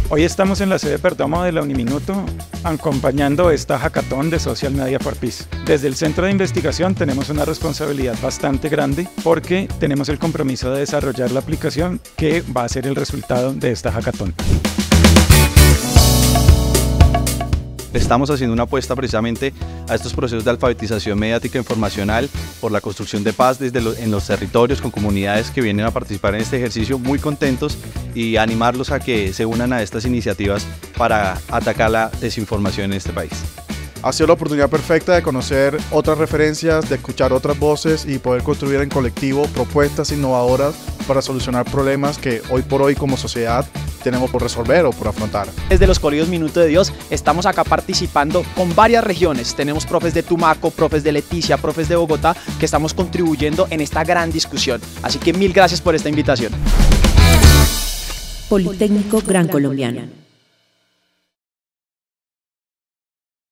Hoy estamos en la sede Perdomo de la Uniminuto acompañando esta hackathon de Social Media for Peace. Desde el Centro de Investigación tenemos una responsabilidad bastante grande porque tenemos el compromiso de desarrollar la aplicación que va a ser el resultado de esta hackathon. Estamos haciendo una apuesta precisamente a estos procesos de alfabetización mediática e informacional por la construcción de paz en los territorios con comunidades que vienen a participar en este ejercicio, muy contentos, y animarlos a que se unan a estas iniciativas para atacar la desinformación en este país. Ha sido la oportunidad perfecta de conocer otras referencias, de escuchar otras voces y poder construir en colectivo propuestas innovadoras para solucionar problemas que hoy por hoy como sociedad tenemos por resolver o por afrontar. Desde los Colegios Minuto de Dios estamos acá participando con varias regiones. Tenemos profes de Tumaco, profes de Leticia, profes de Bogotá que estamos contribuyendo en esta gran discusión. Así que mil gracias por esta invitación. Politécnico Gran Colombiano.